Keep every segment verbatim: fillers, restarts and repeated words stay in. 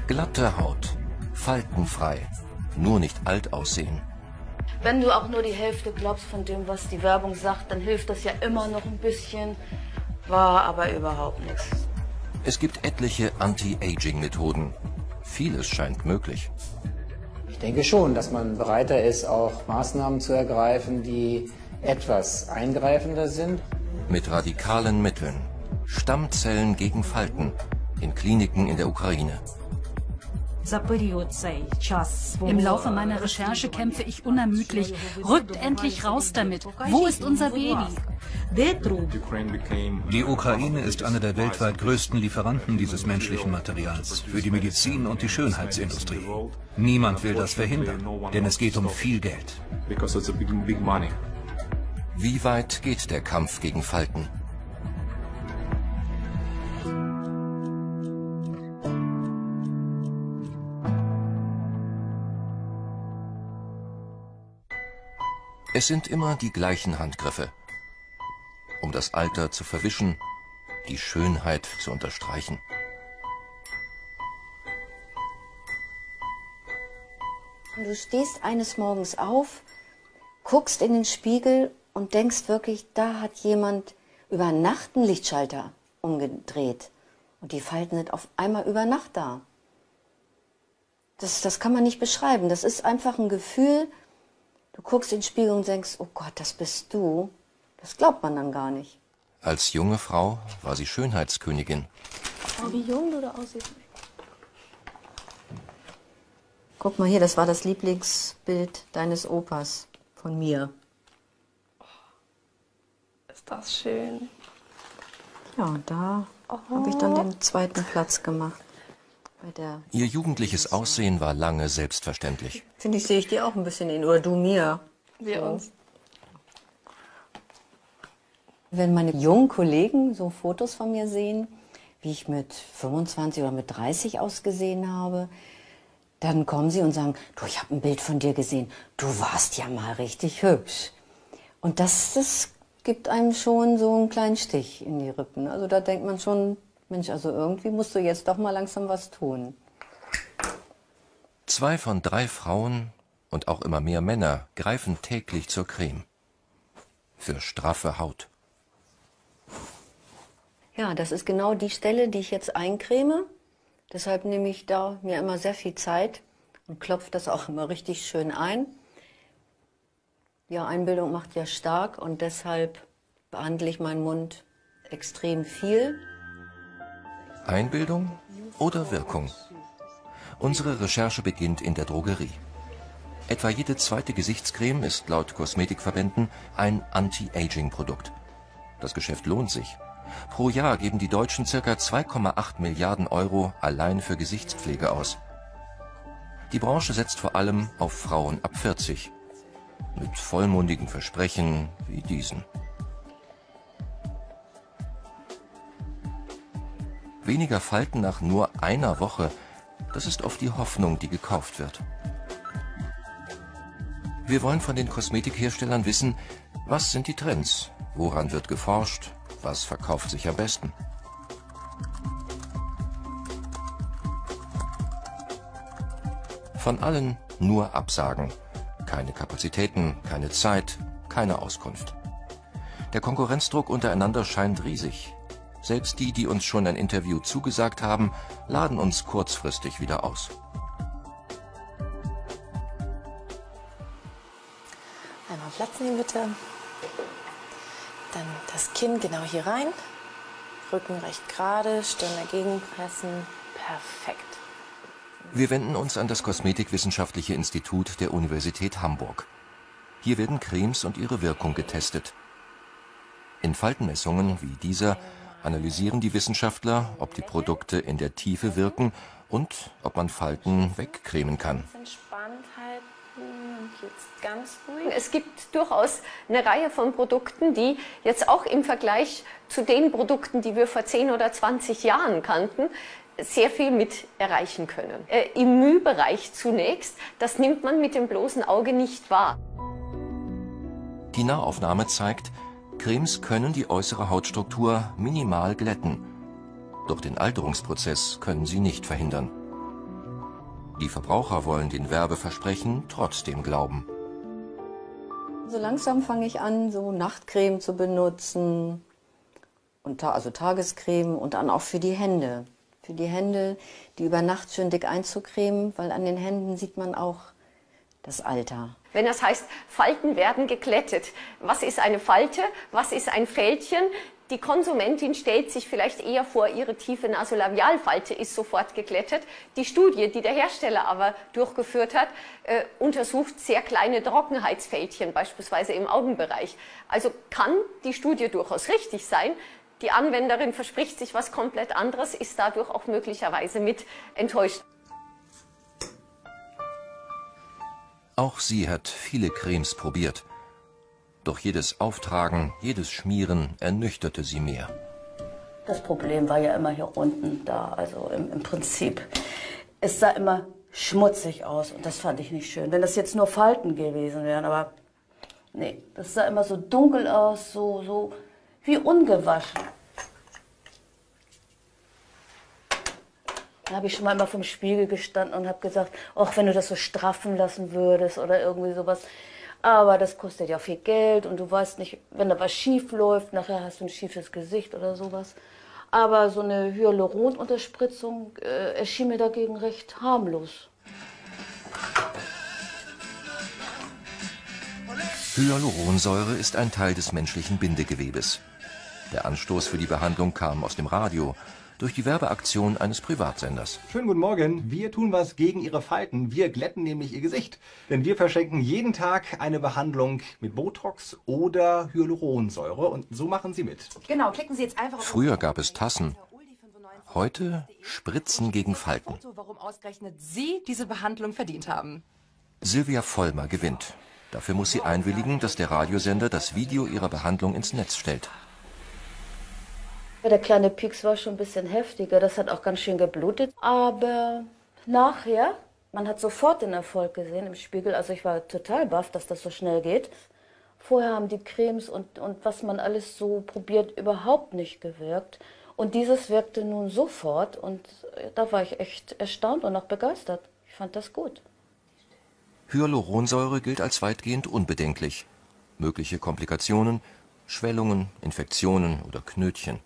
Glatte Haut, faltenfrei, nur nicht alt aussehen. Wenn du auch nur die Hälfte glaubst von dem, was die Werbung sagt, dann hilft das ja immer noch ein bisschen. War aber überhaupt nichts. Es gibt etliche Anti-Aging-Methoden. Vieles scheint möglich. Ich denke schon, dass man bereiter ist, auch Maßnahmen zu ergreifen, die etwas eingreifender sind. Mit radikalen Mitteln. Stammzellen gegen Falten in Kliniken in der Ukraine. Im Laufe meiner Recherche kämpfe ich unermüdlich. Rückt endlich raus damit. Wo ist unser Baby? Die Ukraine ist einer der weltweit größten Lieferanten dieses menschlichen Materials für die Medizin und die Schönheitsindustrie. Niemand will das verhindern, denn es geht um viel Geld. Wie weit geht der Kampf gegen Falten? Es sind immer die gleichen Handgriffe, um das Alter zu verwischen, die Schönheit zu unterstreichen. Du stehst eines Morgens auf, guckst in den Spiegel und denkst wirklich, da hat jemand über Nacht einen Lichtschalter umgedreht. Und die Falten sind auf einmal über Nacht da. Das, das kann man nicht beschreiben. Das ist einfach ein Gefühl. Du guckst in den Spiegel und denkst, oh Gott, das bist du. Das glaubt man dann gar nicht. Als junge Frau war sie Schönheitskönigin. Oh, wie jung du da aussiehst. Guck mal hier, das war das Lieblingsbild deines Opas von mir. Ist das schön. Ja, und da oh. habe ich dann den zweiten Platz gemacht. Bei der Ihr jugendliches Aussehen war lange selbstverständlich. Finde ich, sehe ich dir auch ein bisschen in, oder du mir. Wir so. uns. Wenn meine jungen Kollegen so Fotos von mir sehen, wie ich mit fünfundzwanzig oder mit dreißig ausgesehen habe, dann kommen sie und sagen, du, ich habe ein Bild von dir gesehen, du warst ja mal richtig hübsch. Und das, das gibt einem schon so einen kleinen Stich in die Rippen. Also da denkt man schon, Mensch, also irgendwie musst du jetzt doch mal langsam was tun. Zwei von drei Frauen und auch immer mehr Männer greifen täglich zur Creme. Für straffe Haut. Ja, das ist genau die Stelle, die ich jetzt eincreme. Deshalb nehme ich da mir immer sehr viel Zeit und klopfe das auch immer richtig schön ein. Ja, Einbildung macht ja stark und deshalb behandle ich meinen Mund extrem viel. Einbildung oder Wirkung? Unsere Recherche beginnt in der Drogerie. Etwa jede zweite Gesichtscreme ist laut Kosmetikverbänden ein Anti-Aging-Produkt. Das Geschäft lohnt sich. Pro Jahr geben die Deutschen ca. zwei Komma acht Milliarden Euro allein für Gesichtspflege aus. Die Branche setzt vor allem auf Frauen ab vierzig. Mit vollmundigen Versprechen wie diesen. Weniger Falten nach nur einer Woche, das ist oft die Hoffnung, die gekauft wird. Wir wollen von den Kosmetikherstellern wissen, was sind die Trends, woran wird geforscht, was verkauft sich am besten. Von allen nur Absagen. Keine Kapazitäten, keine Zeit, keine Auskunft. Der Konkurrenzdruck untereinander scheint riesig. Selbst die, die uns schon ein Interview zugesagt haben, laden uns kurzfristig wieder aus. Einmal Platz nehmen bitte. Dann das Kinn genau hier rein. Rücken recht gerade, Stirn dagegen pressen. Perfekt. Wir wenden uns an das Kosmetikwissenschaftliche Institut der Universität Hamburg. Hier werden Cremes und ihre Wirkung getestet. In Faltenmessungen wie dieser analysieren die Wissenschaftler, ob die Produkte in der Tiefe wirken und ob man Falten wegcremen kann. Entspannt halten und jetzt ganz ruhig. Es gibt durchaus eine Reihe von Produkten, die jetzt auch im Vergleich zu den Produkten, die wir vor zehn oder zwanzig Jahren kannten, sehr viel mit erreichen können. Äh, im Mühbereich zunächst, das nimmt man mit dem bloßen Auge nicht wahr. Die Nahaufnahme zeigt, Cremes können die äußere Hautstruktur minimal glätten. Doch den Alterungsprozess können sie nicht verhindern. Die Verbraucher wollen den Werbeversprechen trotzdem glauben. So langsam fange ich an, so Nachtcreme zu benutzen, und ta also Tagescreme, und dann auch für die Hände. Für die Hände, die über Nacht schön dick einzucremen, weil an den Händen sieht man auch das Alter. Wenn das heißt, Falten werden geglättet. Was ist eine Falte? Was ist ein Fältchen? Die Konsumentin stellt sich vielleicht eher vor, ihre tiefe Nasolabialfalte ist sofort geglättet. Die Studie, die der Hersteller aber durchgeführt hat, äh, untersucht sehr kleine Trockenheitsfältchen, beispielsweise im Augenbereich. Also kann die Studie durchaus richtig sein. Die Anwenderin verspricht sich was komplett anderes, ist dadurch auch möglicherweise mit enttäuscht. Auch sie hat viele Cremes probiert. Doch jedes Auftragen, jedes Schmieren ernüchterte sie mehr. Das Problem war ja immer hier unten da, also im, im Prinzip. Es sah immer schmutzig aus und das fand ich nicht schön. Wenn das jetzt nur Falten gewesen wären, aber nee, das sah immer so dunkel aus, so, so wie ungewaschen. Da habe ich schon mal immer vom Spiegel gestanden und habe gesagt, ach, wenn du das so straffen lassen würdest oder irgendwie sowas. Aber das kostet ja viel Geld und du weißt nicht, wenn da was schief läuft, nachher hast du ein schiefes Gesicht oder sowas. Aber so eine Hyaluron-Unterspritzung äh, erschien mir dagegen recht harmlos. Hyaluronsäure ist ein Teil des menschlichen Bindegewebes. Der Anstoß für die Behandlung kam aus dem Radio, durch die Werbeaktion eines Privatsenders. Schönen guten Morgen. Wir tun was gegen Ihre Falten. Wir glätten nämlich Ihr Gesicht. Denn wir verschenken jeden Tag eine Behandlung mit Botox oder Hyaluronsäure. Und so machen Sie mit. Genau, klicken Sie jetzt einfach auf... Früher gab es Tassen. Heute Spritzen gegen Falten. Warum ausgerechnet Sie diese Behandlung verdient haben. Silvia Vollmer gewinnt. Dafür muss sie einwilligen, dass der Radiosender das Video ihrer Behandlung ins Netz stellt. Der kleine Pieks war schon ein bisschen heftiger, das hat auch ganz schön geblutet. Aber nachher, man hat sofort den Erfolg gesehen im Spiegel. Also ich war total baff, dass das so schnell geht. Vorher haben die Cremes und, und was man alles so probiert, überhaupt nicht gewirkt. Und dieses wirkte nun sofort und da war ich echt erstaunt und auch begeistert. Ich fand das gut. Hyaluronsäure gilt als weitgehend unbedenklich. Mögliche Komplikationen, Schwellungen, Infektionen oder Knötchen.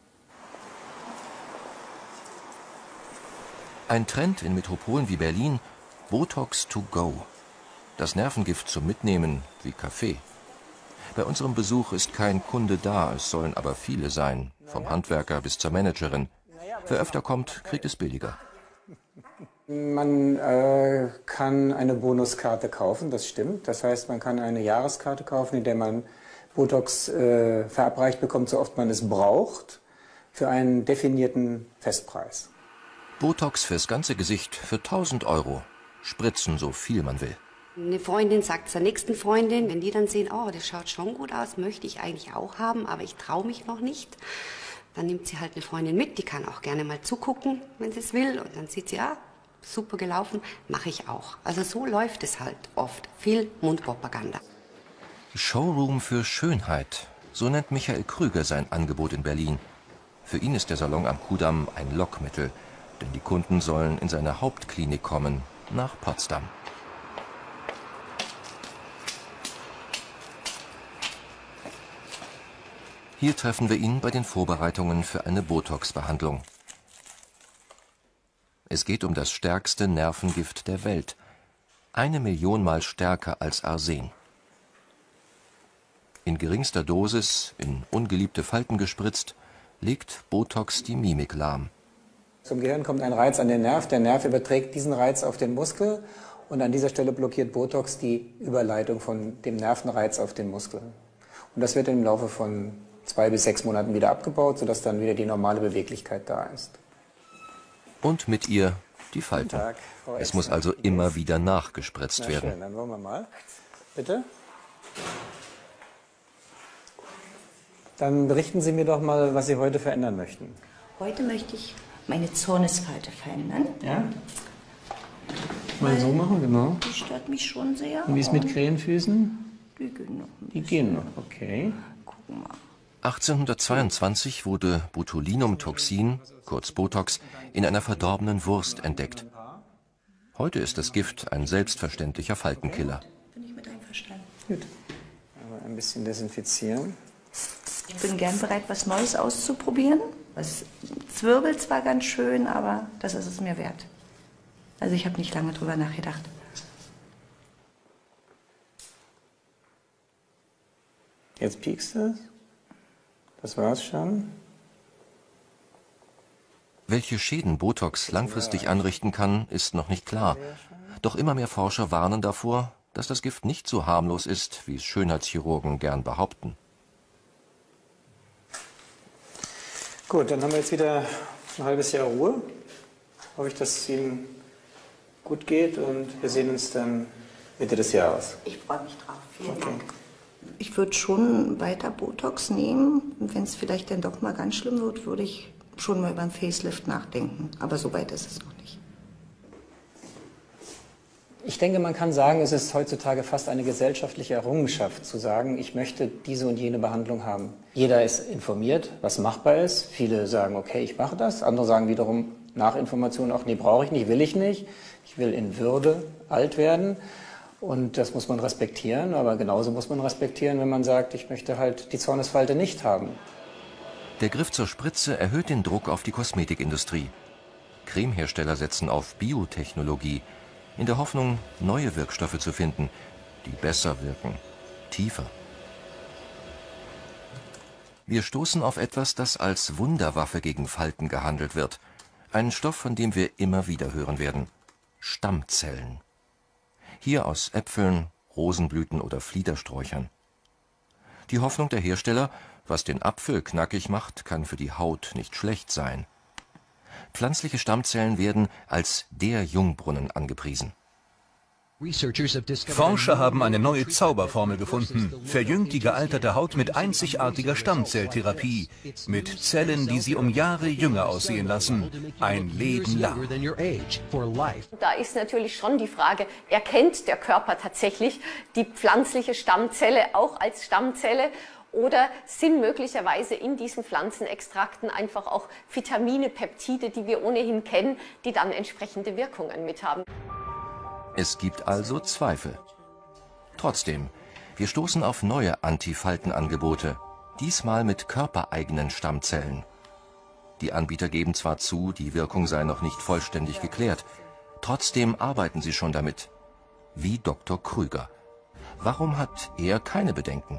Ein Trend in Metropolen wie Berlin, Botox to go. Das Nervengift zum Mitnehmen wie Kaffee. Bei unserem Besuch ist kein Kunde da, es sollen aber viele sein, vom Handwerker bis zur Managerin. Wer öfter kommt, kriegt es billiger. Man äh, kann eine Bonuskarte kaufen, das stimmt. Das heißt, man kann eine Jahreskarte kaufen, in der man Botox äh, verabreicht bekommt, so oft man es braucht, für einen definierten Festpreis. Botox fürs ganze Gesicht für tausend Euro. Spritzen so viel man will. Eine Freundin sagt zur nächsten Freundin, wenn die dann sehen, oh, das schaut schon gut aus, möchte ich eigentlich auch haben, aber ich traue mich noch nicht. Dann nimmt sie halt eine Freundin mit, die kann auch gerne mal zugucken, wenn sie es will. Und dann sieht sie, ja, super gelaufen, mache ich auch. Also so läuft es halt oft. Viel Mundpropaganda. Showroom für Schönheit. So nennt Michael Krüger sein Angebot in Berlin. Für ihn ist der Salon am Kudamm ein Lockmittel. Denn die Kunden sollen in seine Hauptklinik kommen, nach Potsdam. Hier treffen wir ihn bei den Vorbereitungen für eine Botox-Behandlung. Es geht um das stärkste Nervengift der Welt. Eine Million Mal stärker als Arsen. In geringster Dosis, in ungeliebte Falten gespritzt, legt Botox die Mimik lahm. Zum Gehirn kommt ein Reiz an den Nerv, der Nerv überträgt diesen Reiz auf den Muskel und an dieser Stelle blockiert Botox die Überleitung von dem Nervenreiz auf den Muskel. Und das wird im Laufe von zwei bis sechs Monaten wieder abgebaut, sodass dann wieder die normale Beweglichkeit da ist. Und mit ihr die Falten. Guten Tag, Frau Es muss also immer wieder nachgespritzt Na werden. schön, dann wollen wir mal. Bitte. Dann berichten Sie mir doch mal, was Sie heute verändern möchten. Heute möchte ich meine Zornesfalte verändern. Ja? Mal so machen, genau. Die stört mich schon sehr. Und wie ist mit Krähenfüßen? Die gehen noch. Die gehen noch, okay. Gucken mal. achtzehnhundertzweiundzwanzig wurde Botulinumtoxin, kurz Botox, in einer verdorbenen Wurst entdeckt. Heute ist das Gift ein selbstverständlicher Faltenkiller. Bin ich mit einverstanden. Gut. Aber ein bisschen desinfizieren. Ich bin gern bereit, was Neues auszuprobieren. Es zwirbelt zwar ganz schön, aber das ist es mir wert. Also ich habe nicht lange drüber nachgedacht. Jetzt piekst es. Das war's schon. Welche Schäden Botox langfristig anrichten kann, ist noch nicht klar. Doch immer mehr Forscher warnen davor, dass das Gift nicht so harmlos ist, wie es Schönheitschirurgen gern behaupten. Gut, dann haben wir jetzt wieder ein halbes Jahr Ruhe. Hoffe ich, dass es Ihnen gut geht und wir sehen uns dann Mitte des Jahres. Ich freue mich drauf. Vielen Okay. Dank. Ich würde schon weiter Botox nehmen. Wenn es vielleicht dann doch mal ganz schlimm wird, würde ich schon mal über einen Facelift nachdenken. Aber so weit ist es noch nicht. Ich denke, man kann sagen, es ist heutzutage fast eine gesellschaftliche Errungenschaft zu sagen, ich möchte diese und jene Behandlung haben. Jeder ist informiert, was machbar ist. Viele sagen, okay, ich mache das. Andere sagen wiederum nach Informationen auch, nee, brauche ich nicht, will ich nicht. Ich will in Würde alt werden. Und das muss man respektieren. Aber genauso muss man respektieren, wenn man sagt, ich möchte halt die Zornesfalte nicht haben. Der Griff zur Spritze erhöht den Druck auf die Kosmetikindustrie. Cremehersteller setzen auf Biotechnologie, in der Hoffnung, neue Wirkstoffe zu finden, die besser wirken, tiefer. Wir stoßen auf etwas, das als Wunderwaffe gegen Falten gehandelt wird. Einen Stoff, von dem wir immer wieder hören werden. Stammzellen. Hier aus Äpfeln, Rosenblüten oder Fliedersträuchern. Die Hoffnung der Hersteller, was den Apfel knackig macht, kann für die Haut nicht schlecht sein. Pflanzliche Stammzellen werden als der Jungbrunnen angepriesen. Forscher haben eine neue Zauberformel gefunden, verjüngt die gealterte Haut mit einzigartiger Stammzelltherapie, mit Zellen, die sie um Jahre jünger aussehen lassen, ein Leben lang. Da ist natürlich schon die Frage, erkennt der Körper tatsächlich die pflanzliche Stammzelle auch als Stammzelle? Oder sind möglicherweise in diesen Pflanzenextrakten einfach auch Vitamine, Peptide, die wir ohnehin kennen, die dann entsprechende Wirkungen mit haben? Es gibt also Zweifel. Trotzdem, wir stoßen auf neue Antifaltenangebote, diesmal mit körpereigenen Stammzellen. Die Anbieter geben zwar zu, die Wirkung sei noch nicht vollständig geklärt, trotzdem arbeiten sie schon damit. Wie Doktor Krüger. Warum hat er keine Bedenken?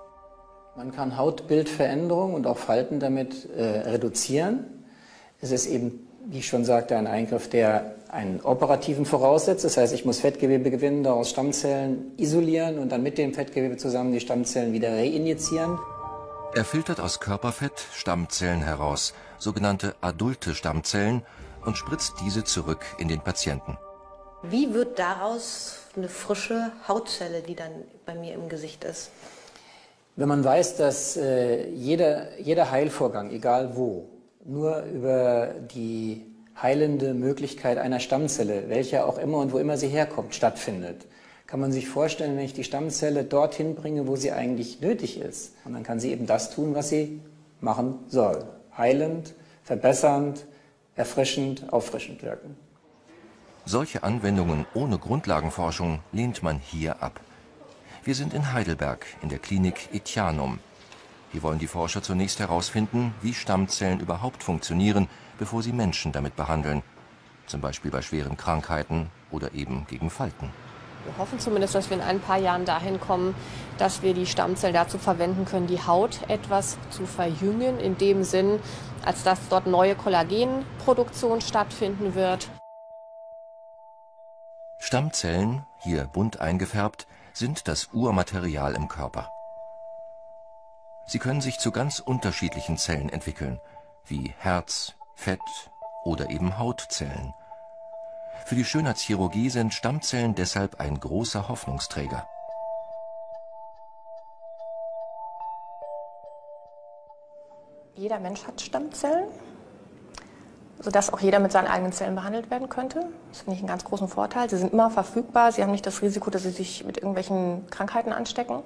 Man kann Hautbildveränderung und auch Falten damit äh, reduzieren. Es ist eben, wie ich schon sagte, ein Eingriff, der einen operativen voraussetzt. Das heißt, ich muss Fettgewebe gewinnen, daraus Stammzellen isolieren und dann mit dem Fettgewebe zusammen die Stammzellen wieder reinjizieren. Er filtert aus Körperfett Stammzellen heraus, sogenannte adulte Stammzellen, und spritzt diese zurück in den Patienten. Wie wird daraus eine frische Hautzelle, die dann bei mir im Gesicht ist? Wenn man weiß, dass äh, jeder, jeder Heilvorgang, egal wo, nur über die heilende Möglichkeit einer Stammzelle, welche auch immer und wo immer sie herkommt, stattfindet, kann man sich vorstellen, wenn ich die Stammzelle dorthin bringe, wo sie eigentlich nötig ist. Und dann kann sie eben das tun, was sie machen soll. Heilend, verbessernd, erfrischend, auffrischend wirken. Solche Anwendungen ohne Grundlagenforschung lehnt man hier ab. Wir sind in Heidelberg in der Klinik Etianum. Hier wollen die Forscher zunächst herausfinden, wie Stammzellen überhaupt funktionieren, bevor sie Menschen damit behandeln. Zum Beispiel bei schweren Krankheiten oder eben gegen Falten. Wir hoffen zumindest, dass wir in ein paar Jahren dahin kommen, dass wir die Stammzellen dazu verwenden können, die Haut etwas zu verjüngen, in dem Sinn, als dass dort neue Kollagenproduktion stattfinden wird. Stammzellen, hier bunt eingefärbt, sind das Urmaterial im Körper. Sie können sich zu ganz unterschiedlichen Zellen entwickeln, wie Herz, Fett oder eben Hautzellen. Für die Schönheitschirurgie sind Stammzellen deshalb ein großer Hoffnungsträger. Jeder Mensch hat Stammzellen, sodass auch jeder mit seinen eigenen Zellen behandelt werden könnte. Das finde ich einen ganz großen Vorteil. Sie sind immer verfügbar, sie haben nicht das Risiko, dass sie sich mit irgendwelchen Krankheiten anstecken.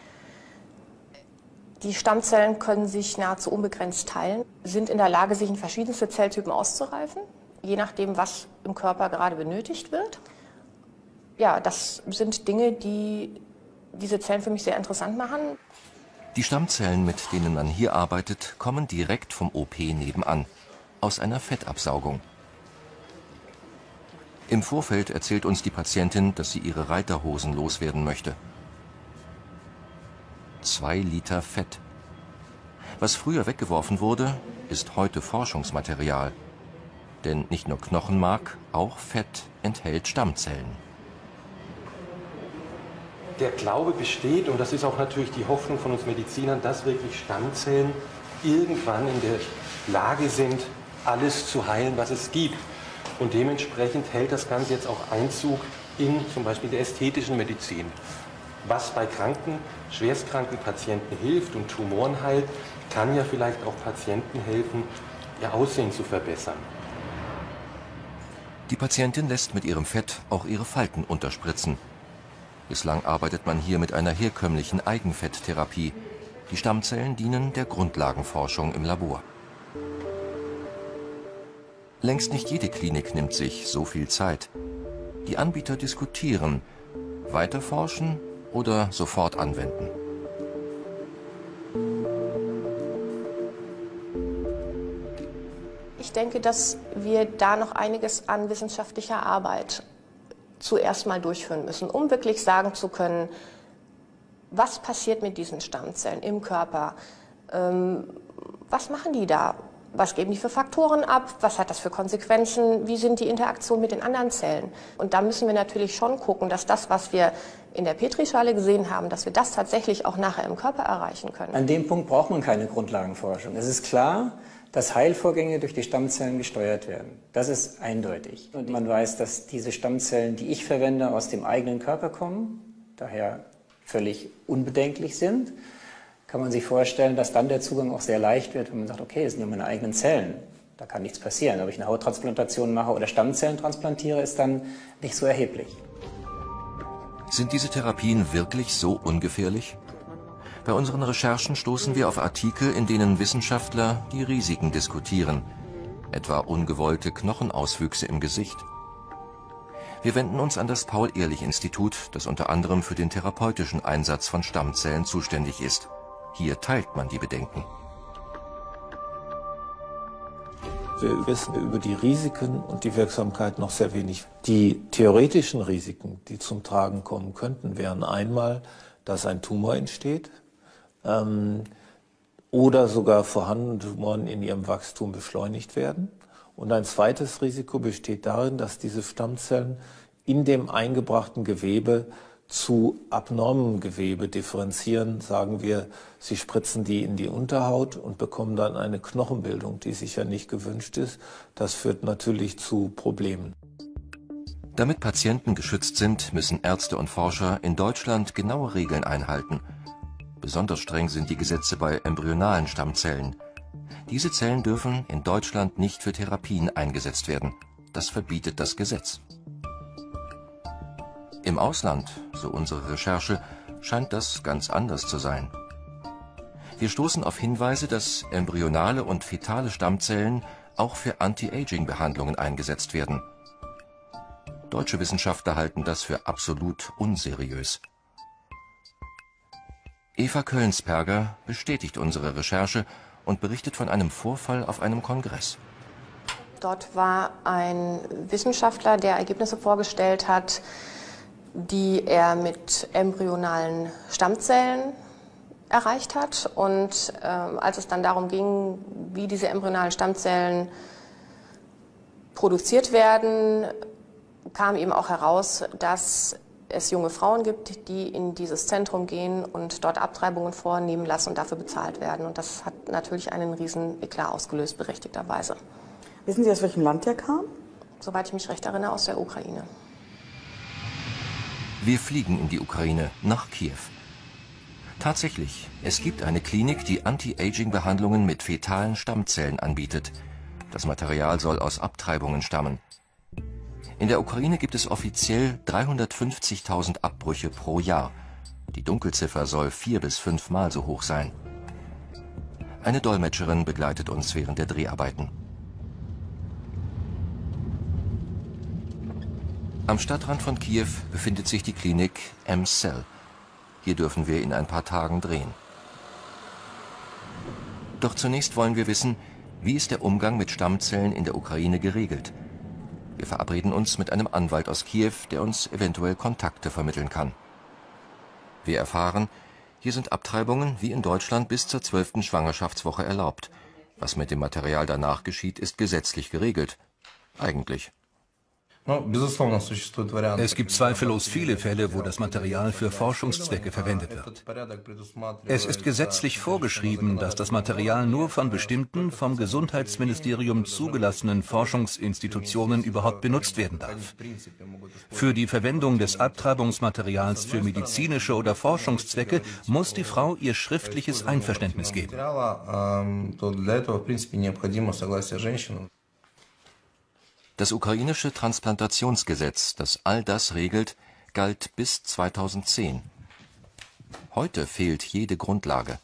Die Stammzellen können sich nahezu unbegrenzt teilen, sind in der Lage, sich in verschiedenste Zelltypen auszureifen. je nachdem, was im Körper gerade benötigt wird. Ja, das sind Dinge, die diese Zellen für mich sehr interessant machen. Die Stammzellen, mit denen man hier arbeitet, kommen direkt vom O P nebenan, aus einer Fettabsaugung. Im Vorfeld erzählt uns die Patientin, dass sie ihre Reiterhosen loswerden möchte. Zwei Liter Fett. Was früher weggeworfen wurde, ist heute Forschungsmaterial. Denn nicht nur Knochenmark, auch Fett enthält Stammzellen. Der Glaube besteht, und das ist auch natürlich die Hoffnung von uns Medizinern, dass wirklich Stammzellen irgendwann in der Lage sind, alles zu heilen, was es gibt. Und dementsprechend hält das Ganze jetzt auch Einzug in zum Beispiel der ästhetischen Medizin. Was bei kranken, schwerstkranken Patienten hilft und Tumoren heilt, kann ja vielleicht auch Patienten helfen, ihr Aussehen zu verbessern. Die Patientin lässt mit ihrem Fett auch ihre Falten unterspritzen. Bislang arbeitet man hier mit einer herkömmlichen Eigenfetttherapie. Die Stammzellen dienen der Grundlagenforschung im Labor. Längst nicht jede Klinik nimmt sich so viel Zeit. Die Anbieter diskutieren, weiterforschen oder sofort anwenden. Ich denke, dass wir da noch einiges an wissenschaftlicher Arbeit zuerst mal durchführen müssen, um wirklich sagen zu können, was passiert mit diesen Stammzellen im Körper, ähm, was machen die da, was geben die für Faktoren ab, was hat das für Konsequenzen, wie sind die Interaktionen mit den anderen Zellen. Und da müssen wir natürlich schon gucken, dass das, was wir in der Petrischale gesehen haben, dass wir das tatsächlich auch nachher im Körper erreichen können. An dem Punkt braucht man keine Grundlagenforschung. Es ist klar, dass Heilvorgänge durch die Stammzellen gesteuert werden. Das ist eindeutig. Und man weiß, dass diese Stammzellen, die ich verwende, aus dem eigenen Körper kommen, daher völlig unbedenklich sind. Kann man sich vorstellen, dass dann der Zugang auch sehr leicht wird, wenn man sagt, okay, das sind ja meine eigenen Zellen, da kann nichts passieren. Ob ich eine Hauttransplantation mache oder Stammzellen transplantiere, ist dann nicht so erheblich. Sind diese Therapien wirklich so ungefährlich? Bei unseren Recherchen stoßen wir auf Artikel, in denen Wissenschaftler die Risiken diskutieren, etwa ungewollte Knochenauswüchse im Gesicht. Wir wenden uns an das Paul-Ehrlich-Institut, das unter anderem für den therapeutischen Einsatz von Stammzellen zuständig ist. Hier teilt man die Bedenken. Wir wissen über die Risiken und die Wirksamkeit noch sehr wenig. Die theoretischen Risiken, die zum Tragen kommen könnten, wären einmal, dass ein Tumor entsteht ähm, oder sogar vorhandene Tumoren in ihrem Wachstum beschleunigt werden. Und ein zweites Risiko besteht darin, dass diese Stammzellen in dem eingebrachten Gewebe zu abnormem Gewebe differenzieren, sagen wir, sie spritzen die in die Unterhaut und bekommen dann eine Knochenbildung, die sicher nicht gewünscht ist. Das führt natürlich zu Problemen. Damit Patienten geschützt sind, müssen Ärzte und Forscher in Deutschland genaue Regeln einhalten. Besonders streng sind die Gesetze bei embryonalen Stammzellen. Diese Zellen dürfen in Deutschland nicht für Therapien eingesetzt werden. Das verbietet das Gesetz. Im Ausland, so unsere Recherche, scheint das ganz anders zu sein. Wir stoßen auf Hinweise, dass embryonale und fetale Stammzellen auch für Anti-Aging-Behandlungen eingesetzt werden. Deutsche Wissenschaftler halten das für absolut unseriös. Eva Kölnsperger bestätigt unsere Recherche und berichtet von einem Vorfall auf einem Kongress. Dort war ein Wissenschaftler, der Ergebnisse vorgestellt hat, die er mit embryonalen Stammzellen erreicht hat. Und äh, als es dann darum ging, wie diese embryonalen Stammzellen produziert werden, kam eben auch heraus, dass es junge Frauen gibt, die in dieses Zentrum gehen und dort Abtreibungen vornehmen lassen und dafür bezahlt werden. Und das hat natürlich einen riesen Eklat ausgelöst, berechtigterweise. Wissen Sie, aus welchem Land der kam? Soweit ich mich recht erinnere, aus der Ukraine. Wir fliegen in die Ukraine, nach Kiew. Tatsächlich, es gibt eine Klinik, die Anti-Aging-Behandlungen mit fetalen Stammzellen anbietet. Das Material soll aus Abtreibungen stammen. In der Ukraine gibt es offiziell dreihundertfünfzigtausend Abbrüche pro Jahr. Die Dunkelziffer soll vier bis fünfmal so hoch sein. Eine Dolmetscherin begleitet uns während der Dreharbeiten. Am Stadtrand von Kiew befindet sich die Klinik M-Cell. Hier dürfen wir in ein paar Tagen drehen. Doch zunächst wollen wir wissen, wie ist der Umgang mit Stammzellen in der Ukraine geregelt? Wir verabreden uns mit einem Anwalt aus Kiew, der uns eventuell Kontakte vermitteln kann. Wir erfahren, hier sind Abtreibungen wie in Deutschland bis zur zwölften Schwangerschaftswoche erlaubt. Was mit dem Material danach geschieht, ist gesetzlich geregelt. Eigentlich. Es gibt zweifellos viele Fälle, wo das Material für Forschungszwecke verwendet wird. Es ist gesetzlich vorgeschrieben, dass das Material nur von bestimmten, vom Gesundheitsministerium zugelassenen Forschungsinstitutionen überhaupt benutzt werden darf. Für die Verwendung des Abtreibungsmaterials für medizinische oder Forschungszwecke muss die Frau ihr schriftliches Einverständnis geben. Das ukrainische Transplantationsgesetz, das all das regelt, galt bis zweitausendzehn. Heute fehlt jede Grundlage.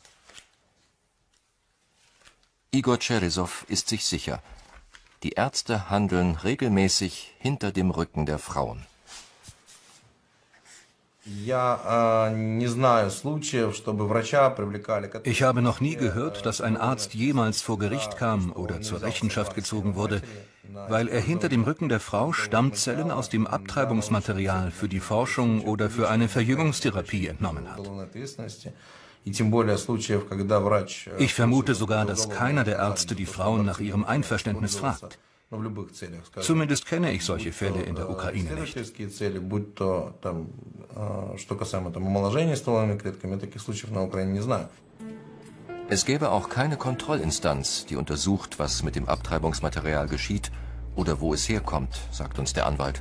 Igor Cheresow ist sich sicher. Die Ärzte handeln regelmäßig hinter dem Rücken der Frauen. Ich habe noch nie gehört, dass ein Arzt jemals vor Gericht kam oder zur Rechenschaft gezogen wurde, weil er hinter dem Rücken der Frau Stammzellen aus dem Abtreibungsmaterial für die Forschung oder für eine Verjüngungstherapie entnommen hat. Ich vermute sogar, dass keiner der Ärzte die Frauen nach ihrem Einverständnis fragt. Zumindest kenne ich solche Fälle in der Ukraine nicht. Es gäbe auch keine Kontrollinstanz, die untersucht, was mit dem Abtreibungsmaterial geschieht oder wo es herkommt, sagt uns der Anwalt.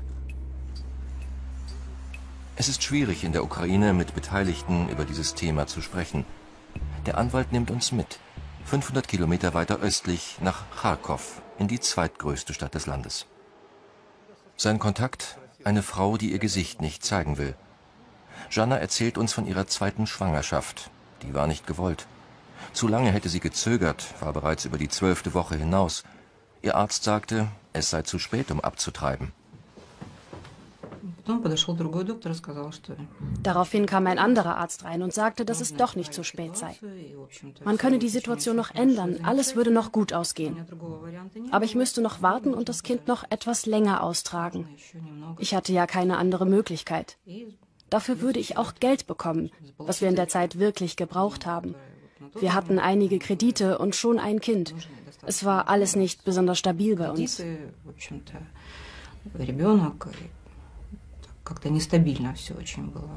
Es ist schwierig, in der Ukraine mit Beteiligten über dieses Thema zu sprechen. Der Anwalt nimmt uns mit, fünfhundert Kilometer weiter östlich nach Charkow, in die zweitgrößte Stadt des Landes. Sein Kontakt, eine Frau, die ihr Gesicht nicht zeigen will. Jana erzählt uns von ihrer zweiten Schwangerschaft. Die war nicht gewollt. Zu lange hätte sie gezögert, war bereits über die zwölfte Woche hinaus. Ihr Arzt sagte, es sei zu spät, um abzutreiben. Daraufhin kam ein anderer Arzt rein und sagte, dass es doch nicht zu spät sei. Man könne die Situation noch ändern, alles würde noch gut ausgehen. Aber ich müsste noch warten und das Kind noch etwas länger austragen. Ich hatte ja keine andere Möglichkeit. Dafür würde ich auch Geld bekommen, was wir in der Zeit wirklich gebraucht haben. Wir hatten einige Kredite und schon ein Kind. Es war alles nicht besonders stabil bei uns. Как-то нестабильно все очень было.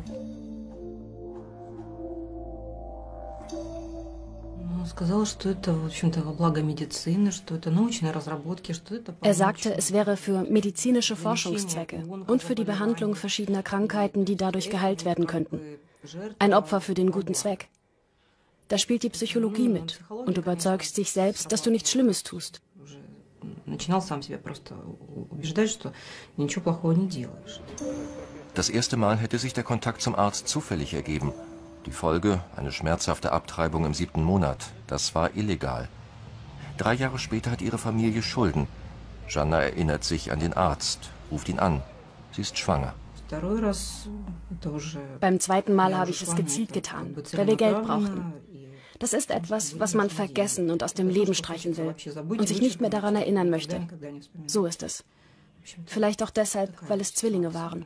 Er sagte, es wäre für medizinische Forschungszwecke und für die Behandlung verschiedener Krankheiten, die dadurch geheilt werden könnten. Ein Opfer für den guten Zweck. Da spielt die Psychologie mit und du überzeugst dich selbst, dass du nichts Schlimmes tust. Das erste Mal hätte sich der Kontakt zum Arzt zufällig ergeben. Die Folge, eine schmerzhafte Abtreibung im siebten Monat, das war illegal. Drei Jahre später hat ihre Familie Schulden. Jana erinnert sich an den Arzt, ruft ihn an. Sie ist schwanger. Beim zweiten Mal habe ich es gezielt getan, weil wir Geld brauchten. Das ist etwas, was man vergessen und aus dem Leben streichen will und sich nicht mehr daran erinnern möchte. So ist es. Vielleicht auch deshalb, weil es Zwillinge waren.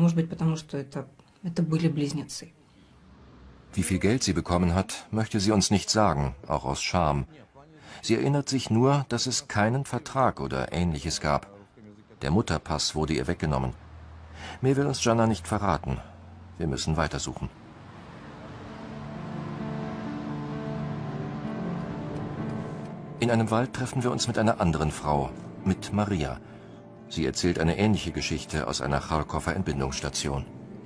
Wie viel Geld sie bekommen hat, möchte sie uns nicht sagen, auch aus Scham. Sie erinnert sich nur, dass es keinen Vertrag oder Ähnliches gab. Der Mutterpass wurde ihr weggenommen. Mehr will uns Jana nicht verraten. Wir müssen weitersuchen. In einem Wald treffen wir uns mit einer anderen Frau, mit Maria. Sie erzählt eine ähnliche Geschichte aus einer Charkower Entbindungsstation.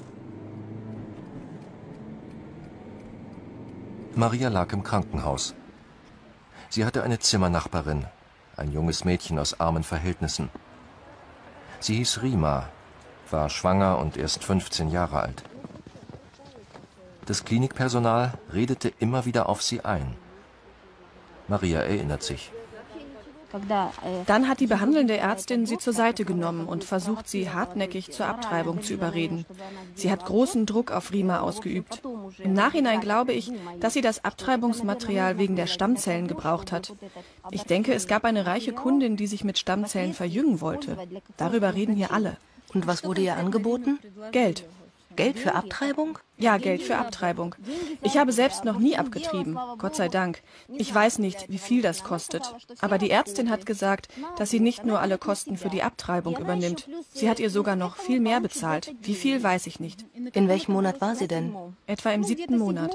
Maria lag im Krankenhaus. Sie hatte eine Zimmernachbarin, ein junges Mädchen aus armen Verhältnissen. Sie hieß Rima, war schwanger und erst fünfzehn Jahre alt. Das Klinikpersonal redete immer wieder auf sie ein. Maria erinnert sich. Dann hat die behandelnde Ärztin sie zur Seite genommen und versucht, sie hartnäckig zur Abtreibung zu überreden. Sie hat großen Druck auf Rima ausgeübt. Im Nachhinein glaube ich, dass sie das Abtreibungsmaterial wegen der Stammzellen gebraucht hat. Ich denke, es gab eine reiche Kundin, die sich mit Stammzellen verjüngen wollte. Darüber reden hier alle. Und was wurde ihr angeboten? Geld. Geld für Abtreibung? Ja, Geld für Abtreibung. Ich habe selbst noch nie abgetrieben, Gott sei Dank. Ich weiß nicht, wie viel das kostet. Aber die Ärztin hat gesagt, dass sie nicht nur alle Kosten für die Abtreibung übernimmt. Sie hat ihr sogar noch viel mehr bezahlt. Wie viel, weiß ich nicht. In welchem Monat war sie denn? Etwa im siebten Monat.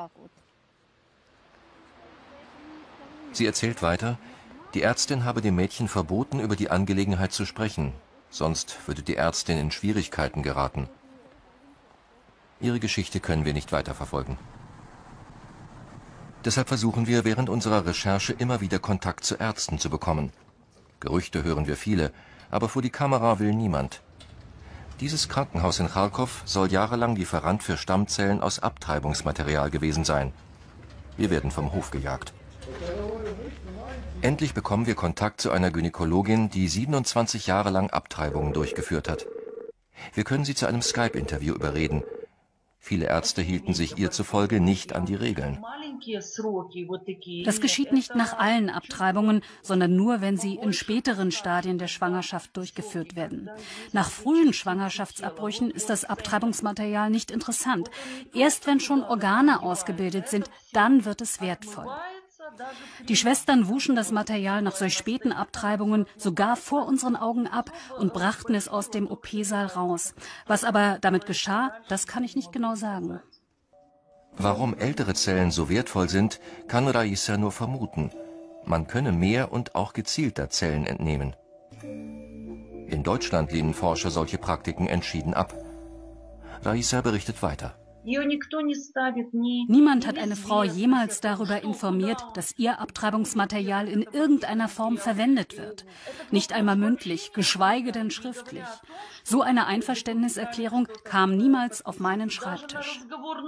Sie erzählt weiter, die Ärztin habe dem Mädchen verboten, über die Angelegenheit zu sprechen. Sonst würde die Ärztin in Schwierigkeiten geraten. Ihre Geschichte können wir nicht weiterverfolgen. Deshalb versuchen wir während unserer Recherche immer wieder Kontakt zu Ärzten zu bekommen. Gerüchte hören wir viele, aber vor die Kamera will niemand. Dieses Krankenhaus in Charkow soll jahrelang Lieferant für Stammzellen aus Abtreibungsmaterial gewesen sein. Wir werden vom Hof gejagt. Endlich bekommen wir Kontakt zu einer Gynäkologin, die siebenundzwanzig Jahre lang Abtreibungen durchgeführt hat. Wir können sie zu einem Skype-Interview überreden. Viele Ärzte hielten sich ihr zufolge nicht an die Regeln. Das geschieht nicht nach allen Abtreibungen, sondern nur, wenn sie in späteren Stadien der Schwangerschaft durchgeführt werden. Nach frühen Schwangerschaftsabbrüchen ist das Abtreibungsmaterial nicht interessant. Erst wenn schon Organe ausgebildet sind, dann wird es wertvoll. Die Schwestern wuschen das Material nach solch späten Abtreibungen sogar vor unseren Augen ab und brachten es aus dem O P-Saal raus. Was aber damit geschah, das kann ich nicht genau sagen. Warum ältere Zellen so wertvoll sind, kann Raissa nur vermuten. Man könne mehr und auch gezielter Zellen entnehmen. In Deutschland lehnen Forscher solche Praktiken entschieden ab. Raissa berichtet weiter. Niemand hat eine Frau jemals darüber informiert, dass ihr Abtreibungsmaterial in irgendeiner Form verwendet wird. Nicht einmal mündlich, geschweige denn schriftlich. So eine Einverständniserklärung kam niemals auf meinen Schreibtisch.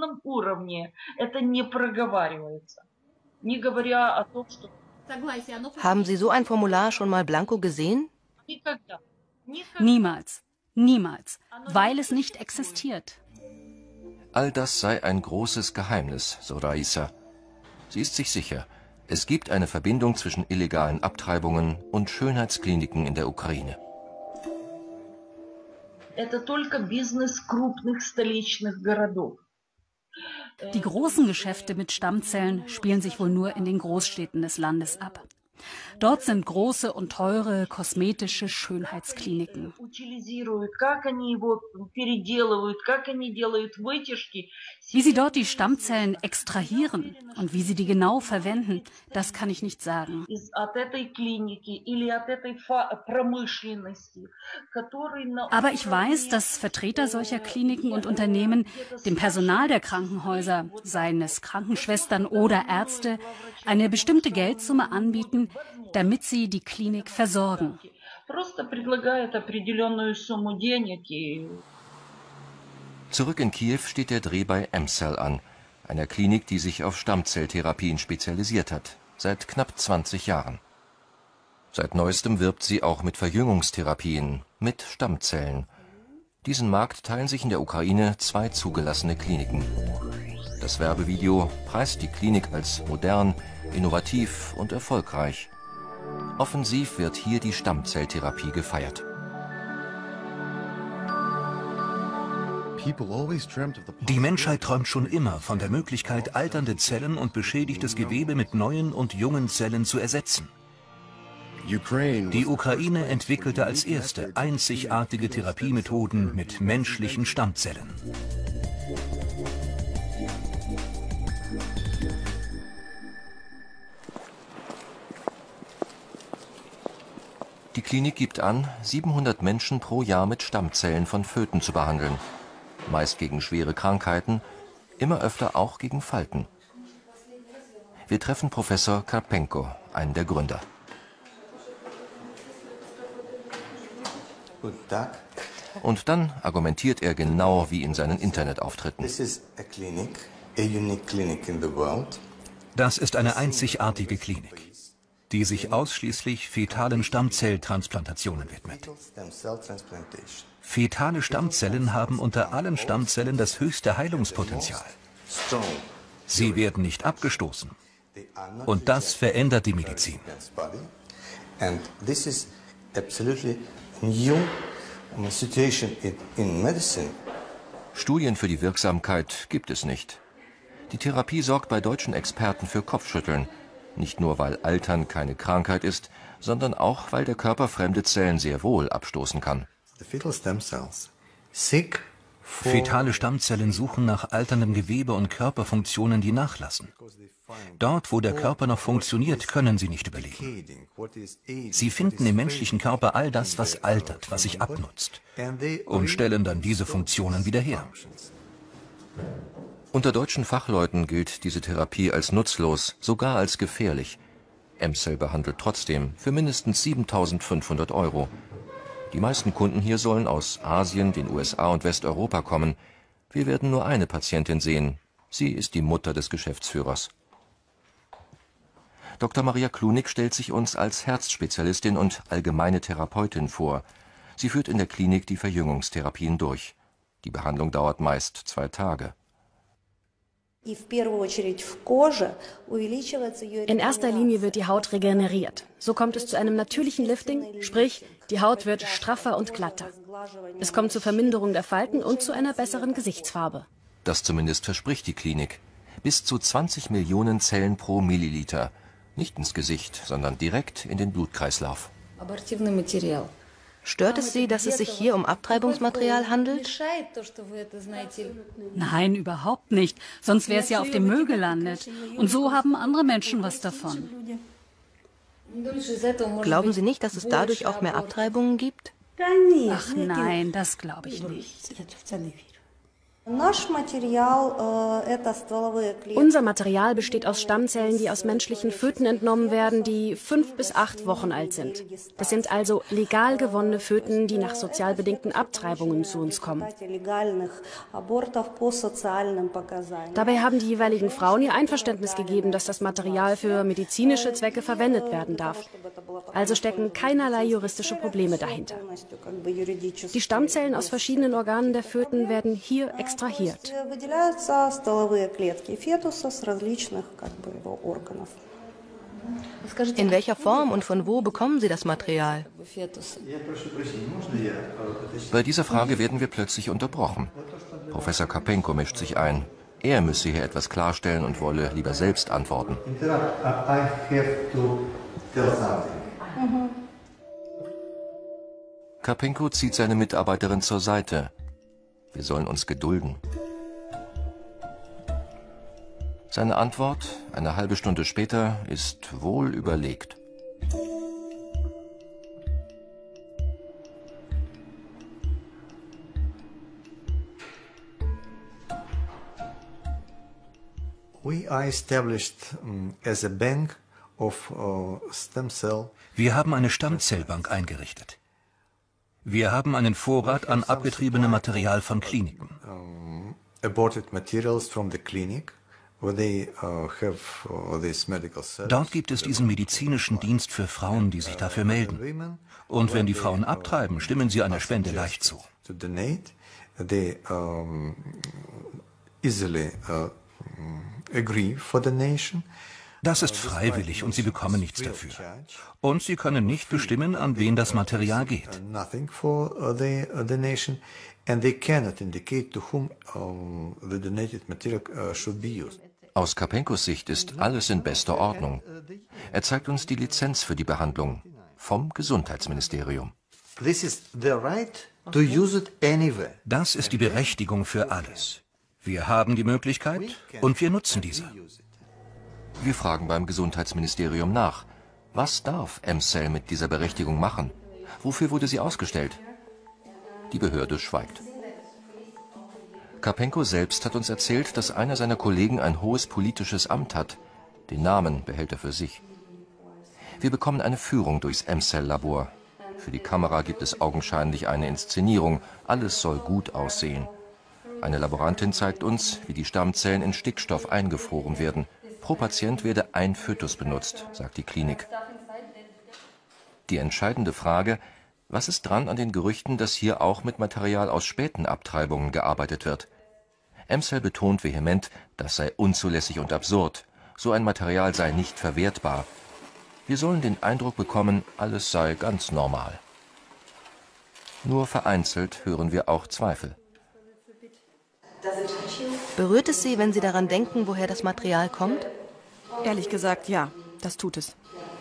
Haben Sie so ein Formular schon mal blanko gesehen? Niemals. Niemals. Weil es nicht existiert. All das sei ein großes Geheimnis, so Raissa. Sie ist sich sicher, es gibt eine Verbindung zwischen illegalen Abtreibungen und Schönheitskliniken in der Ukraine. Die großen Geschäfte mit Stammzellen spielen sich wohl nur in den Großstädten des Landes ab. Dort sind große und teure kosmetische Schönheitskliniken. Wie sie dort die Stammzellen extrahieren und wie sie die genau verwenden, das kann ich nicht sagen. Aber ich weiß, dass Vertreter solcher Kliniken und Unternehmen dem Personal der Krankenhäuser, seien es Krankenschwestern oder Ärzte, eine bestimmte Geldsumme anbieten, damit sie die Klinik versorgen. Zurück in Kiew steht der Dreh bei EmCell an, einer Klinik, die sich auf Stammzelltherapien spezialisiert hat, seit knapp zwanzig Jahren. Seit neuestem wirbt sie auch mit Verjüngungstherapien, mit Stammzellen. Diesen Markt teilen sich in der Ukraine zwei zugelassene Kliniken. Das Werbevideo preist die Klinik als modern, innovativ und erfolgreich. Offensiv wird hier die Stammzelltherapie gefeiert. Die Menschheit träumt schon immer von der Möglichkeit, alternde Zellen und beschädigtes Gewebe mit neuen und jungen Zellen zu ersetzen. Die Ukraine entwickelte als erste einzigartige Therapiemethoden mit menschlichen Stammzellen. Die Klinik gibt an, siebenhundert Menschen pro Jahr mit Stammzellen von Föten zu behandeln. Meist gegen schwere Krankheiten, immer öfter auch gegen Falten. Wir treffen Professor Karpenko, einen der Gründer. Guten Tag. Und dann argumentiert er genau wie in seinen Internetauftritten. Das ist eine einzigartige Klinik. die sich ausschließlich fetalen Stammzelltransplantationen widmet. Fetale Stammzellen haben unter allen Stammzellen das höchste Heilungspotenzial. Sie werden nicht abgestoßen. Und das verändert die Medizin. Studien für die Wirksamkeit gibt es nicht. Die Therapie sorgt bei deutschen Experten für Kopfschütteln. Nicht nur, weil Altern keine Krankheit ist, sondern auch, weil der Körper fremde Zellen sehr wohl abstoßen kann. Fetale Stammzellen suchen nach alterndem Gewebe und Körperfunktionen, die nachlassen. Dort, wo der Körper noch funktioniert, können sie nicht überleben. Sie finden im menschlichen Körper all das, was altert, was sich abnutzt, und stellen dann diese Funktionen wieder her. Unter deutschen Fachleuten gilt diese Therapie als nutzlos, sogar als gefährlich. Emcell behandelt trotzdem für mindestens siebentausendfünfhundert Euro. Die meisten Kunden hier sollen aus Asien, den U S A und Westeuropa kommen. Wir werden nur eine Patientin sehen. Sie ist die Mutter des Geschäftsführers. Doktor Maria Klunig stellt sich uns als Herzspezialistin und allgemeine Therapeutin vor. Sie führt in der Klinik die Verjüngungstherapien durch. Die Behandlung dauert meist zwei Tage. In erster Linie wird die Haut regeneriert. So kommt es zu einem natürlichen Lifting, sprich, die Haut wird straffer und glatter. Es kommt zur Verminderung der Falten und zu einer besseren Gesichtsfarbe. Das zumindest verspricht die Klinik. Bis zu zwanzig Millionen Zellen pro Milliliter. Nicht ins Gesicht, sondern direkt in den Blutkreislauf. Stört es Sie, dass es sich hier um Abtreibungsmaterial handelt? Nein, überhaupt nicht. Sonst wäre es ja auf dem Müll gelandet. Und so haben andere Menschen was davon. Glauben Sie nicht, dass es dadurch auch mehr Abtreibungen gibt? Ach nein, das glaube ich nicht. Unser Material besteht aus Stammzellen, die aus menschlichen Föten entnommen werden, die fünf bis acht Wochen alt sind. Das sind also legal gewonnene Föten, die nach sozial bedingten Abtreibungen zu uns kommen. Dabei haben die jeweiligen Frauen ihr Einverständnis gegeben, dass das Material für medizinische Zwecke verwendet werden darf. Also stecken keinerlei juristische Probleme dahinter. Die Stammzellen aus verschiedenen Organen der Föten werden hier extrahiert. In welcher Form und von wo bekommen Sie das Material? Bei dieser Frage werden wir plötzlich unterbrochen. Professor Karpenko mischt sich ein. Er müsse hier etwas klarstellen und wolle lieber selbst antworten. Karpenko zieht seine Mitarbeiterin zur Seite. Wir sollen uns gedulden. Seine Antwort, eine halbe Stunde später, ist wohl überlegt. Wir haben eine Stammzellbank eingerichtet. Wir haben einen Vorrat an abgetriebenem Material von Kliniken. Dort gibt es diesen medizinischen Dienst für Frauen, die sich dafür melden. Und wenn die Frauen abtreiben, stimmen sie einer Spende leicht zu. Das ist freiwillig und sie bekommen nichts dafür. Und sie können nicht bestimmen, an wen das Material geht. Aus Karpenkos Sicht ist alles in bester Ordnung. Er zeigt uns die Lizenz für die Behandlung vom Gesundheitsministerium. Das ist die Berechtigung für alles. Wir haben die Möglichkeit und wir nutzen diese. Wir fragen beim Gesundheitsministerium nach. Was darf Emcell mit dieser Berechtigung machen? Wofür wurde sie ausgestellt? Die Behörde schweigt. Karpenko selbst hat uns erzählt, dass einer seiner Kollegen ein hohes politisches Amt hat. Den Namen behält er für sich. Wir bekommen eine Führung durchs Emcell-Labor. Für die Kamera gibt es augenscheinlich eine Inszenierung. Alles soll gut aussehen. Eine Laborantin zeigt uns, wie die Stammzellen in Stickstoff eingefroren werden. Pro Patient werde ein Fötus benutzt, sagt die Klinik. Die entscheidende Frage: Was ist dran an den Gerüchten, dass hier auch mit Material aus späten Abtreibungen gearbeitet wird? Emsell betont vehement, das sei unzulässig und absurd. So ein Material sei nicht verwertbar. Wir sollen den Eindruck bekommen, alles sei ganz normal. Nur vereinzelt hören wir auch Zweifel. Berührt es Sie, wenn Sie daran denken, woher das Material kommt? Ehrlich gesagt, ja, das tut es.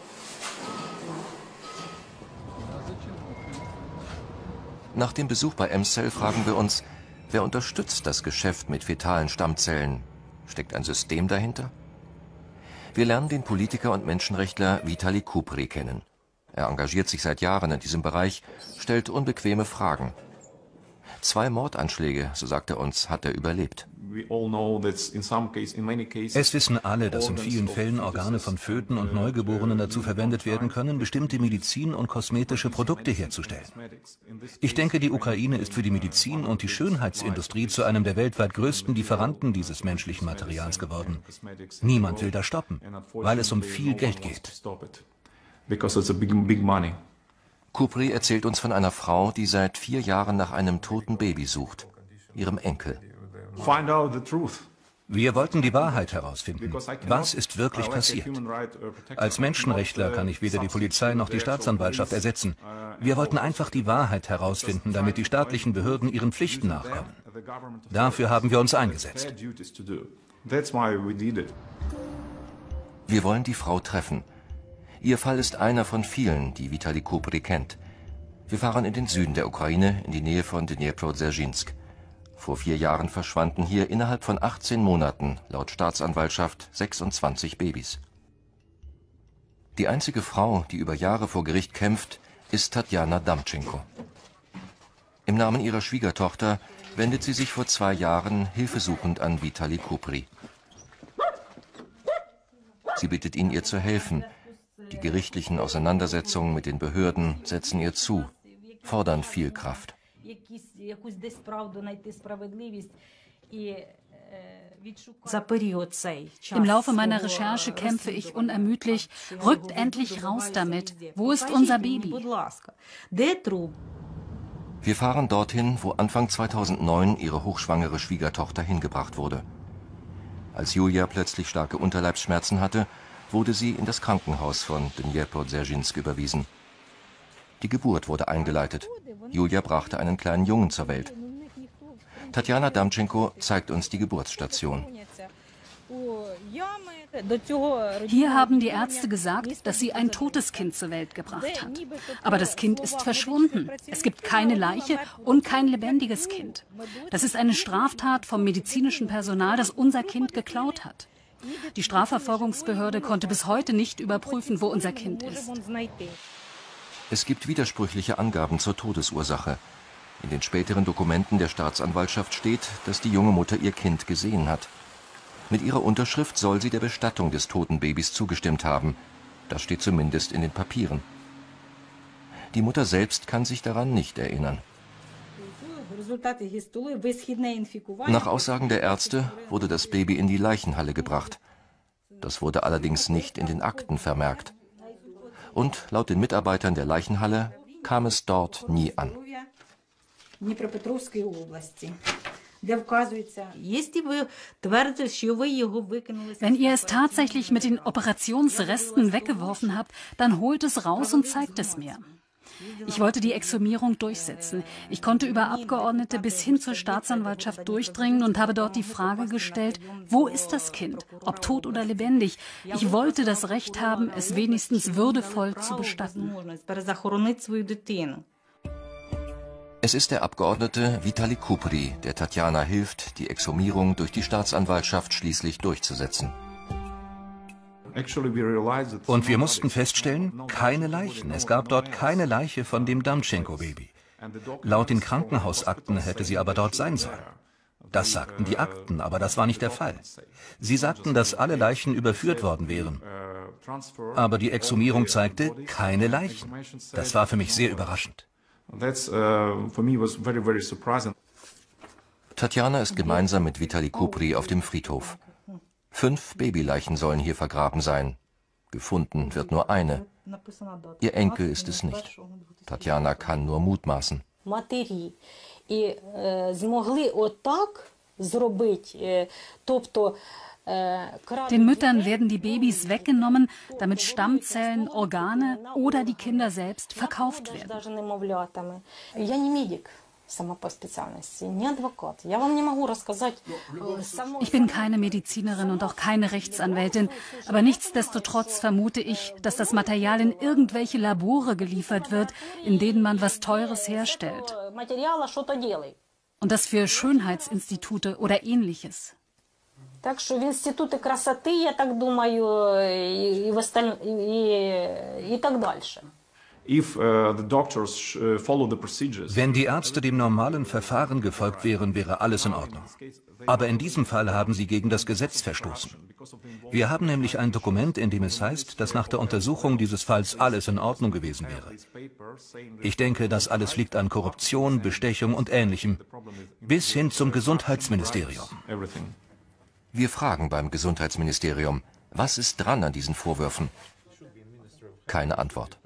Nach dem Besuch bei Emsell fragen wir uns, wer unterstützt das Geschäft mit fetalen Stammzellen? Steckt ein System dahinter? Wir lernen den Politiker und Menschenrechtler Vitali Kupri kennen. Er engagiert sich seit Jahren in diesem Bereich, stellt unbequeme Fragen. Zwei Mordanschläge, so sagt er uns, hat er überlebt. Es wissen alle, dass in vielen Fällen Organe von Föten und Neugeborenen dazu verwendet werden können, bestimmte Medizin- und kosmetische Produkte herzustellen. Ich denke, die Ukraine ist für die Medizin- und die Schönheitsindustrie zu einem der weltweit größten Lieferanten dieses menschlichen Materials geworden. Niemand will das stoppen, weil es um viel Geld geht. Kupri erzählt uns von einer Frau, die seit vier Jahren nach einem toten Baby sucht, ihrem Enkel. Wir wollten die Wahrheit herausfinden. Was ist wirklich passiert? Als Menschenrechtler kann ich weder die Polizei noch die Staatsanwaltschaft ersetzen. Wir wollten einfach die Wahrheit herausfinden, damit die staatlichen Behörden ihren Pflichten nachkommen. Dafür haben wir uns eingesetzt. Wir wollen die Frau treffen. Ihr Fall ist einer von vielen, die Vitali Kupri kennt. Wir fahren in den Süden der Ukraine, in die Nähe von Dniprodzerzhinsk. Vor vier Jahren verschwanden hier innerhalb von achtzehn Monaten, laut Staatsanwaltschaft, sechsundzwanzig Babys. Die einzige Frau, die über Jahre vor Gericht kämpft, ist Tatjana Damtschenko. Im Namen ihrer Schwiegertochter wendet sie sich vor zwei Jahren hilfesuchend an Vitali Kupri. Sie bittet ihn, ihr zu helfen. Die gerichtlichen Auseinandersetzungen mit den Behörden setzen ihr zu, fordern viel Kraft. Im Laufe meiner Recherche kämpfe ich unermüdlich. Rückt endlich raus damit. Wo ist unser Baby? Wir fahren dorthin, wo Anfang zweitausendneun ihre hochschwangere Schwiegertochter hingebracht wurde. Als Julia plötzlich starke Unterleibsschmerzen hatte, wurde sie in das Krankenhaus von Dniprodzerzhinsk überwiesen. Die Geburt wurde eingeleitet. Julia brachte einen kleinen Jungen zur Welt. Tatjana Damtschenko zeigt uns die Geburtsstation. Hier haben die Ärzte gesagt, dass sie ein totes Kind zur Welt gebracht hat. Aber das Kind ist verschwunden. Es gibt keine Leiche und kein lebendiges Kind. Das ist eine Straftat vom medizinischen Personal, das unser Kind geklaut hat. Die Strafverfolgungsbehörde konnte bis heute nicht überprüfen, wo unser Kind ist. Es gibt widersprüchliche Angaben zur Todesursache. In den späteren Dokumenten der Staatsanwaltschaft steht, dass die junge Mutter ihr Kind gesehen hat. Mit ihrer Unterschrift soll sie der Bestattung des toten Babys zugestimmt haben. Das steht zumindest in den Papieren. Die Mutter selbst kann sich daran nicht erinnern. Nach Aussagen der Ärzte wurde das Baby in die Leichenhalle gebracht. Das wurde allerdings nicht in den Akten vermerkt. Und laut den Mitarbeitern der Leichenhalle kam es dort nie an. Wenn ihr es tatsächlich mit den Operationsresten weggeworfen habt, dann holt es raus und zeigt es mir. Ich wollte die Exhumierung durchsetzen. Ich konnte über Abgeordnete bis hin zur Staatsanwaltschaft durchdringen und habe dort die Frage gestellt, wo ist das Kind, ob tot oder lebendig? Ich wollte das Recht haben, es wenigstens würdevoll zu bestatten. Es ist der Abgeordnete Vitali Kupri, der Tatjana hilft, die Exhumierung durch die Staatsanwaltschaft schließlich durchzusetzen. Und wir mussten feststellen, keine Leichen. Es gab dort keine Leiche von dem Damtschenko-Baby. Laut den Krankenhausakten hätte sie aber dort sein sollen. Das sagten die Akten, aber das war nicht der Fall. Sie sagten, dass alle Leichen überführt worden wären. Aber die Exhumierung zeigte keine Leichen. Das war für mich sehr überraschend. Tatjana ist gemeinsam mit Vitali Kupri auf dem Friedhof. Fünf Babyleichen sollen hier vergraben sein. Gefunden wird nur eine. Ihr Enkel ist es nicht. Tatjana kann nur mutmaßen. Den Müttern werden die Babys weggenommen, damit Stammzellen, Organe oder die Kinder selbst verkauft werden. Ich bin keine Medizinerin und auch keine Rechtsanwältin, aber nichtsdestotrotz vermute ich, dass das Material in irgendwelche Labore geliefert wird, in denen man was Teures herstellt. Und das für Schönheitsinstitute oder Ähnliches. Так що в інститути красоти, я так думаю, і, в осталь... і, і так далі. If, uh, the doctors, uh, follow the procedures. Wenn die Ärzte dem normalen Verfahren gefolgt wären, wäre alles in Ordnung. Aber in diesem Fall haben sie gegen das Gesetz verstoßen. Wir haben nämlich ein Dokument, in dem es heißt, dass nach der Untersuchung dieses Falls alles in Ordnung gewesen wäre. Ich denke, das alles liegt an Korruption, Bestechung und Ähnlichem, bis hin zum Gesundheitsministerium. Wir fragen beim Gesundheitsministerium, was ist dran an diesen Vorwürfen? Keine Antwort.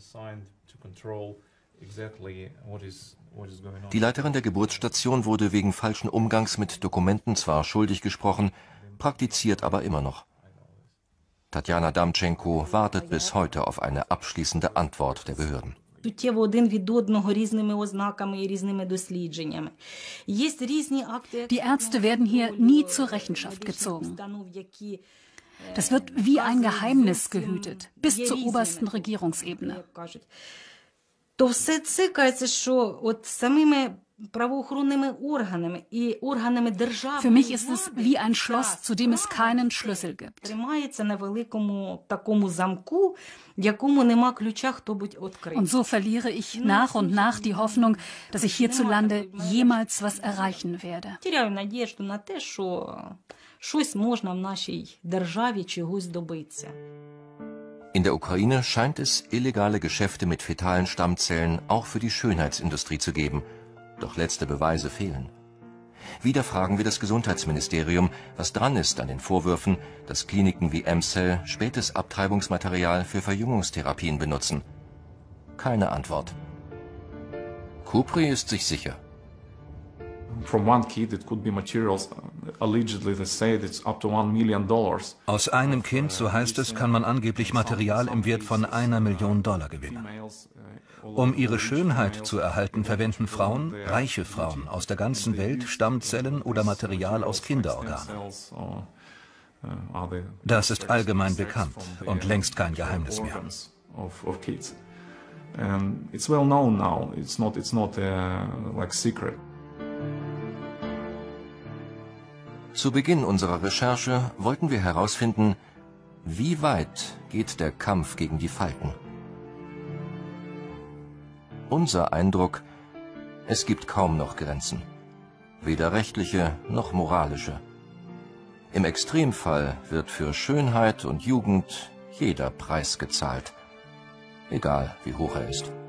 Die Leiterin der Geburtsstation wurde wegen falschen Umgangs mit Dokumenten zwar schuldig gesprochen, praktiziert aber immer noch. Tatjana Damtschenko wartet bis heute auf eine abschließende Antwort der Behörden. Суттєво один від одного різними ознаками і різними дослідженнями. Є різні акти. Die Ärzte werden hier nie zur Rechenschaft gezogen. Das wird wie ein Geheimnis gehütet, bis zur obersten Regierungsebene. То все цикається, що от самими правоохоронними органами і органами державної Für mich ist es wie ein Schloss, zu dem es keinen Schlüssel gibt. Тримається на великому такому замку, в якому нема ключа, хто будь відкриє. Und so verliere ich nach und nach die Hoffnung, dass ich hierzulande jemals was erreichen werde. Теряю надіжду на те, що щось можна в нашій державі чогось добитися. In der Ukraine scheint es illegale Geschäfte mit fetalen Stammzellen auch für die Schönheitsindustrie zu geben. Doch letzte Beweise fehlen. Wieder fragen wir das Gesundheitsministerium, was dran ist an den Vorwürfen, dass Kliniken wie EmCell spätes Abtreibungsmaterial für Verjüngungstherapien benutzen. Keine Antwort. Kupri ist sich sicher. Aus einem Kind, so heißt es, kann man angeblich Material im Wert von einer Million Dollar gewinnen. Um ihre Schönheit zu erhalten, verwenden Frauen, reiche Frauen aus der ganzen Welt, Stammzellen oder Material aus Kinderorganen. Das ist allgemein bekannt und längst kein Geheimnis mehr. Zu Beginn unserer Recherche wollten wir herausfinden, wie weit geht der Kampf gegen die Falten. Unser Eindruck, es gibt kaum noch Grenzen, weder rechtliche noch moralische. Im Extremfall wird für Schönheit und Jugend jeder Preis gezahlt, egal wie hoch er ist.